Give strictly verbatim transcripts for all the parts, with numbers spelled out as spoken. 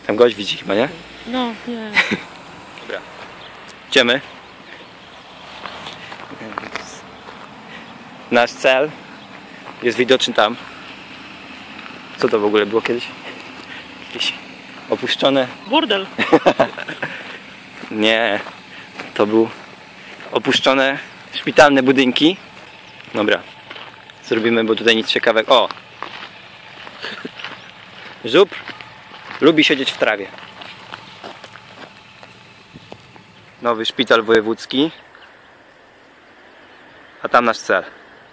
Tam gość widzi chyba, nie? No, nie. Dobra. Idziemy. Nasz cel jest widoczny tam. Co to w ogóle było kiedyś? Jakieś opuszczone... Burdel. Nie. To był opuszczone szpitalne budynki. Dobra. Zrobimy, bo tutaj nic ciekawego. O! Żubr lubi siedzieć w trawie. Nowy szpital wojewódzki. A tam nasz cel.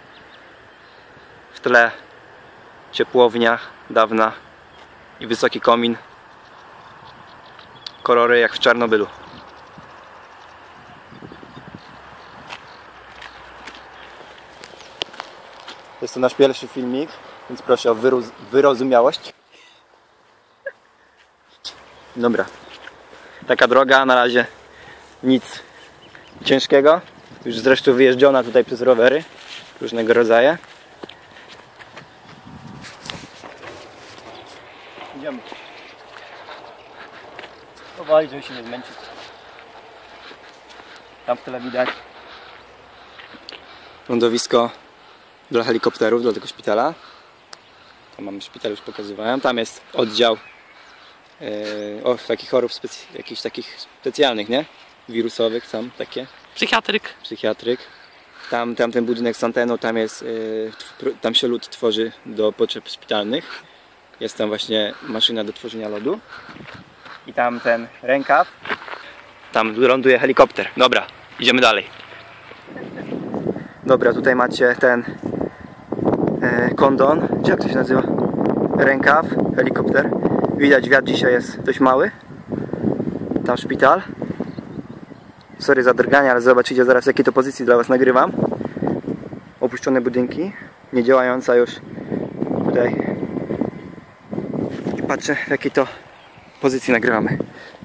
W tle ciepłownia dawna i wysoki komin. Kolory jak w Czarnobylu. Jest to nasz pierwszy filmik, więc proszę o wyroz wyrozumiałość. Dobra. Taka droga, na razie nic ciężkiego. Już zresztą wyjeżdżona tutaj przez rowery różnego rodzaju. Idziemy. Powoli, żeby się nie zmęczyć. Tam w tyle widać lądowisko dla helikopterów, dla tego szpitala. Tam mamy szpital, już pokazywałem. Tam jest oddział yy, o, takich chorób jakichś takich specjalnych, nie? Wirusowych, tam takie. Psychiatryk. Psychiatryk. Tam, tam ten budynek z anteną, tam jest, yy, tam się lód tworzy do potrzeb szpitalnych. Jest tam właśnie maszyna do tworzenia lodu. I tam ten rękaw. Tam ląduje helikopter. Dobra, idziemy dalej. Dobra, tutaj macie ten e, kondon, czy jak to się nazywa? Rękaw, helikopter. Widać, wiatr dzisiaj jest dość mały. Tam szpital. Sorry za drganie, ale zobaczycie zaraz, w jakiej to pozycji dla was nagrywam. Opuszczone budynki, nie działająca już tutaj. Patrzę, w jakiej to pozycji nagrywamy.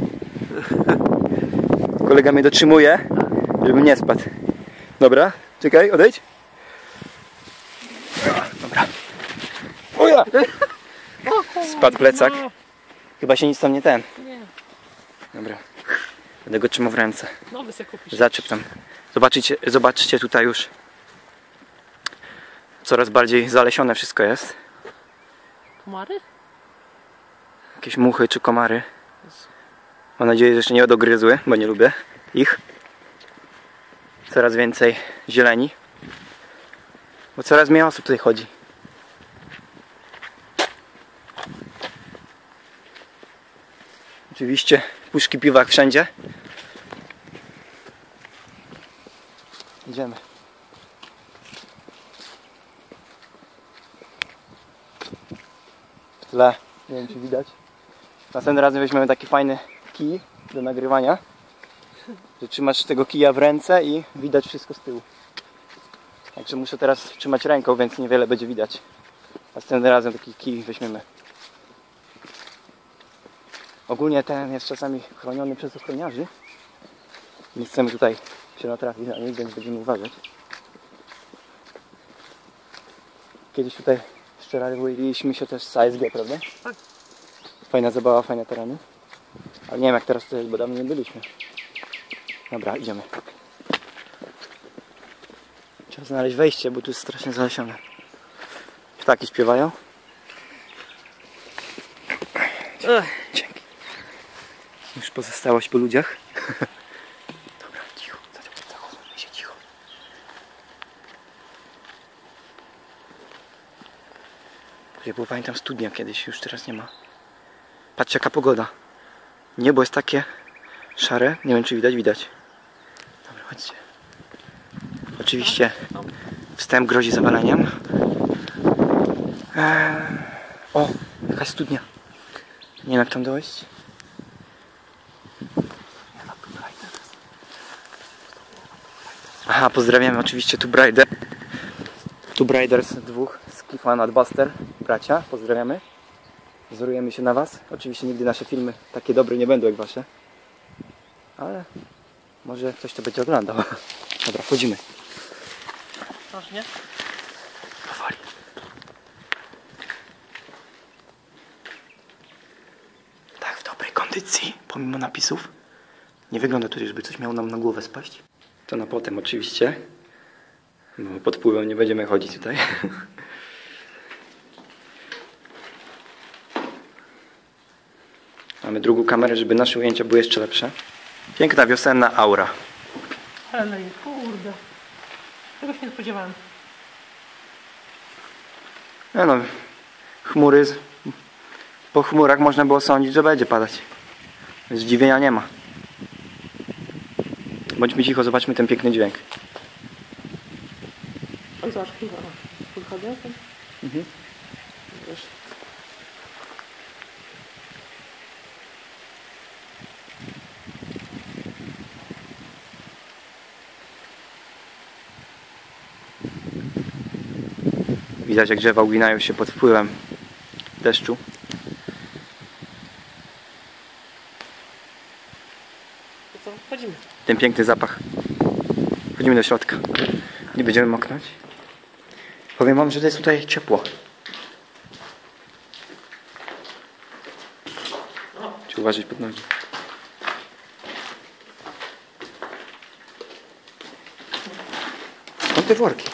Kolega mnie dotrzymuje, żebym nie spadł. Dobra, czekaj, odejdź. Dobra. Oja! Spadł plecak. Chyba się nic tam nie ten. Dobra. Będę go trzymał w ręce. Nowy se kupisz. Zaczep tam. Zobaczycie, zobaczcie, tutaj już coraz bardziej zalesione wszystko jest. Komary? Jakieś muchy czy komary. Mam nadzieję, że jeszcze nie dogryzły, bo nie lubię ich. Coraz więcej zieleni. Bo coraz mniej osób tutaj chodzi. Oczywiście puszki piwa jak wszędzie. Idziemy. W tle, nie wiem czy widać. Następnym razem weźmiemy taki fajny kij do nagrywania. Że trzymasz tego kija w ręce i widać wszystko z tyłu. Także muszę teraz trzymać ręką, więc niewiele będzie widać. Następnym razem taki kij weźmiemy. Ogólnie ten jest czasami chroniony przez ochroniarzy. Nie chcemy tutaj się natrafić na nich, więc będziemy uważać. Kiedyś tutaj szczeraliśmy się też z A S G, prawda? Tak. Fajna zabawa, fajne tereny. Ale nie wiem jak teraz to jest, bo dawno nie byliśmy. Dobra, idziemy. Trzeba znaleźć wejście, bo tu jest strasznie zalesione. Ptaki śpiewają. Ech. Dzięki. Już pozostałość po ludziach. Dobra, cicho. Zachowujmy się cicho. Tutaj było, pamiętam, studnia kiedyś, już teraz nie ma. Patrzcie jaka pogoda. Niebo jest takie szare, nie wiem czy widać, widać. Dobra, chodźcie. Oczywiście wstęp grozi zawaleniem. Eee, o, jakaś studnia. Nie wiem jak tam dojść. Aha, pozdrawiamy oczywiście Tomb Raider. Tomb Raiders dwóch z Cliffa and Buster, bracia, pozdrawiamy. Wzorujemy się na was. Oczywiście nigdy nasze filmy takie dobre nie będą jak wasze. Ale może ktoś to będzie oglądał. Dobra, wchodzimy. Ważnie. Powoli. Tak, w dobrej petycji, pomimo napisów. Nie wygląda to, żeby coś miało nam na głowę spaść. To na potem oczywiście. Bo pod wpływem nie będziemy chodzić tutaj. Mamy drugą kamerę, żeby nasze ujęcia były jeszcze lepsze. Piękna wiosenna aura. Ale kurde. Tego się nie spodziewałem. No, no, chmury. Z... Po chmurach można było sądzić, że będzie padać. Zdziwienia nie ma. Bądźmy cicho, zobaczmy ten piękny dźwięk. Oj, zobacz, chyba. Podchodzę tam. Mhm. Wiesz. Widać, jak drzewa uginają się pod wpływem deszczu. To co? Wchodzimy. Ten piękny zapach. Wchodzimy do środka. Nie będziemy moknąć. Powiem wam, że jest tutaj ciepło. Trzeba uważać pod nogi. Skąd te worki?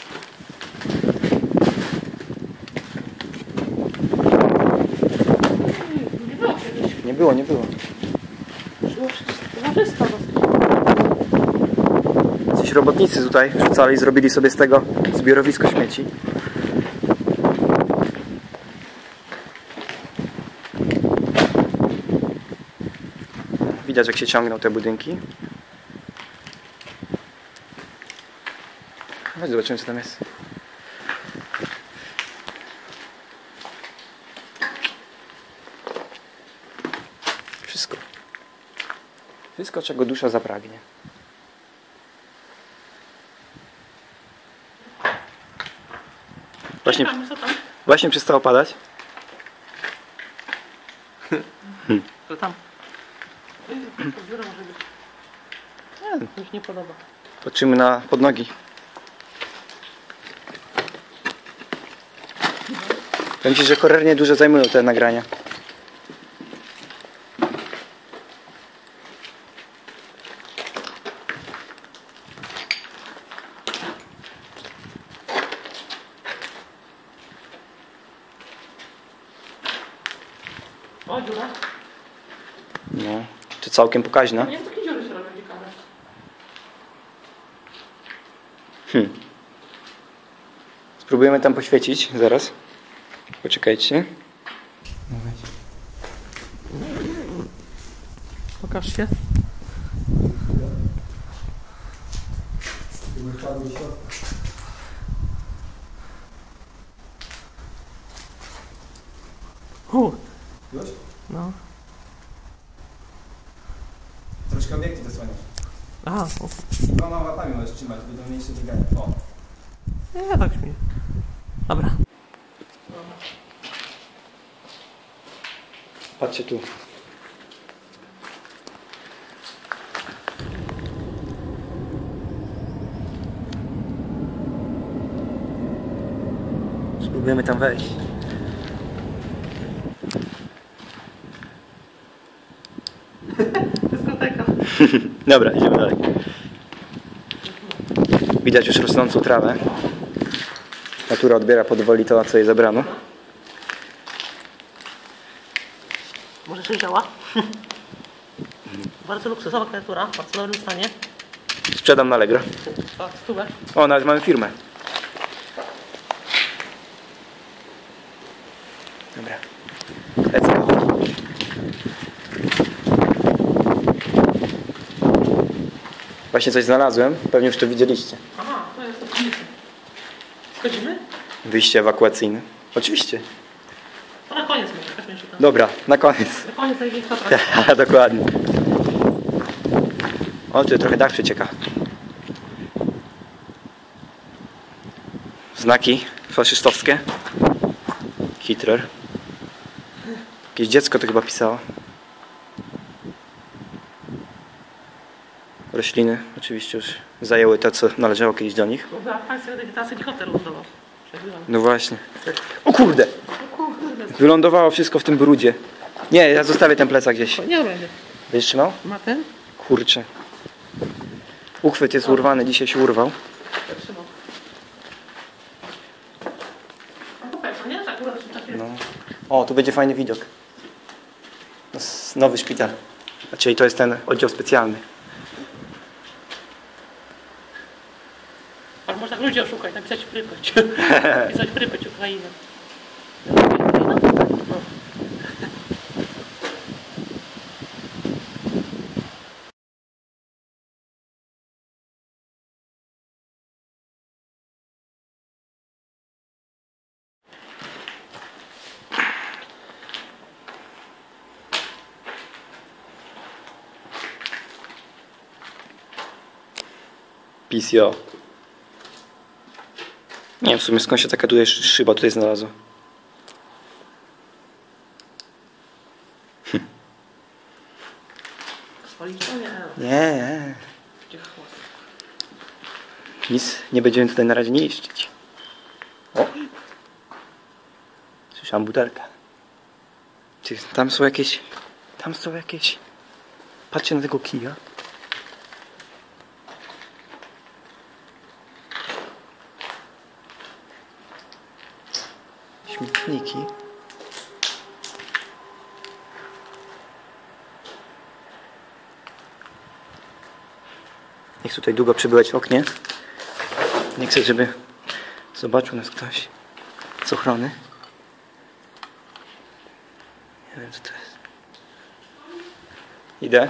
Nie było kiedyś. Nie było, nie było. Było towarzysko dosyć. Coś robotnicy tutaj rzucali i zrobili sobie z tego zbiorowisko śmieci. Widać, jak się ciągną te budynki. Chodź, zobaczymy, co tam jest. Wszystko. Wszystko, czego dusza zapragnie. Właśnie, Czekamy, co tam? właśnie przestało padać. To tam. Biuro może być. Nie, mi się nie podoba. Patrzymy na podnogi. Powiem ci, że cholernie dużo zajmują te nagrania. O, dziura. No, to całkiem pokaźna. Nie wiem, takie dziury się robią ciekawe. Hmm. Spróbujemy tam poświecić zaraz. Poczekajcie. Pokaż się. U. Już? No. Troszkę obiekty zasłaniasz. Aha. O. Dwoma łapami możesz trzymać, będą mniejsze biegania. O. Nie, tak śmieję. Dobra. Patrzcie tu. Spróbujemy tam wejść. Dyskoteka. Dobra, idziemy dalej. Widać już rosnącą trawę. Natura odbiera powoli to, co jej zabrano. Może się działa? Bardzo luksusowa kreatura, w bardzo dobrym stanie. Sprzedam na Allegro. Za stówę. O, nawet mamy firmę. Dobra. Let's go. Właśnie coś znalazłem. Pewnie już to widzieliście. Aha, to jest to piwnicy. Schodzimy? Wyjście ewakuacyjne. Oczywiście. To na koniec może, tak jeszcze tam. Dobra, na koniec. Na koniec największa atrakcja. Tak, dokładnie. O, tu trochę dach przecieka. Znaki faszystowskie. Hitler. Jakieś dziecko to chyba pisało. Rośliny oczywiście już zajęły to, co należało kiedyś do nich. Bo była akcja wegetacji i hotel lądował. No właśnie. O kurde! Wylądowało wszystko w tym brudzie. Nie, ja zostawię ten plecak gdzieś. Nie będzie. Będziesz trzymał? Ma ten? Kurczę. Uchwyt jest urwany, dzisiaj się urwał. Tak trzymał. No to pewno, nie? Tak, akurat tak jest. No. O, tu będzie fajny widok. No, s- Nowy szpital. A czyli to jest ten oddział specjalny. Ale można ludzi oszukać, napisać Prypeć. Napisać Prypeć, Ukraina. No. P C O. Nie wiem w sumie skąd się taka tutaj sz- szyba tutaj znalazła. Spalić to? Nie. Nie, nie. Gdzie chłos? Nic nie będziemy tutaj na razie niszczyć. O! Słyszałam butelkę. Czy tam są jakieś... Tam są jakieś... Patrzcie na tego kija. Śmietniki. Nie chcę tutaj długo przybywać w oknie. Nie chcę, żeby zobaczył nas ktoś z ochrony. Nie wiem, co to jest. Idę.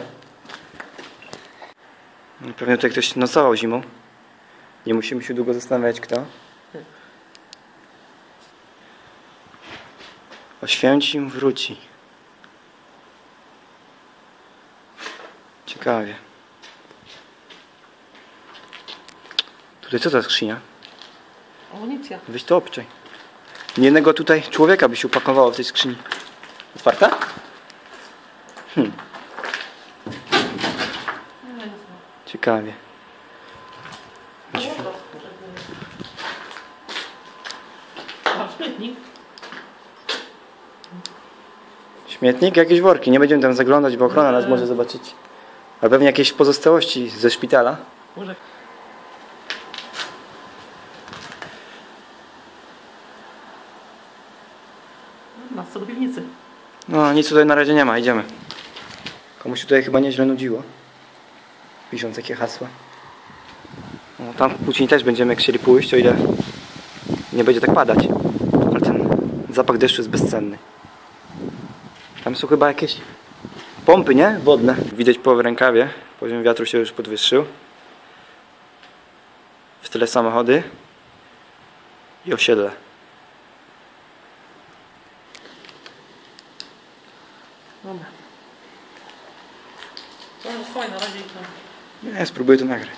Pewnie tutaj ktoś nocował zimą. Nie musimy się długo zastanawiać, kto. Oświęcim wróci. Ciekawie. Tutaj co to za skrzynia? Amunicja. Weź to obczaj. Niejednego tutaj człowieka by się upakowało w tej skrzyni. Otwarta? Hmm. Nie, nie, nie. Ciekawie. A, śmietnik. Śmietnik, jakieś worki. Nie będziemy tam zaglądać, bo ochrona nas może zobaczyć. A pewnie jakieś pozostałości ze szpitala. Może. Na co do piwnicy. No, nic tutaj na razie nie ma. Idziemy. Komuś tutaj chyba nieźle nudziło. Pisząc jakie hasła. No, tam później też będziemy chcieli pójść, o ile nie będzie tak padać. Ale ten zapach deszczu jest bezcenny. Tam są chyba jakieś pompy, nie? Wodne. Widać po rękawie. Poziom wiatru się już podwyższył. W tyle samochody i osiedle. Dobra. To jest fajne, na razie ich tam. Nie, spróbuję to nagrać.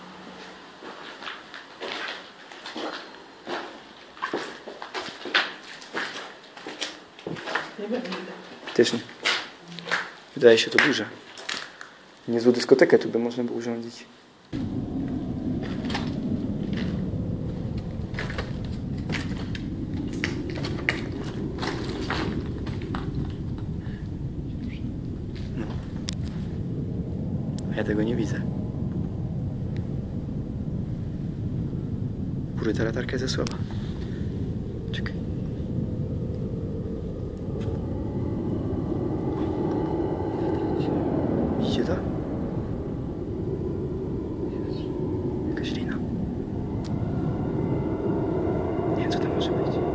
Nie wiem, nie wiem. Też nie. Wydaje się to duże. Niezłą dyskotekę tu by można było urządzić. No. A ja tego nie widzę. Kurde, ta latarka jest za słaba. Czekaj. Widzicie to? Jakaś lina. Nie wiem, co to może być.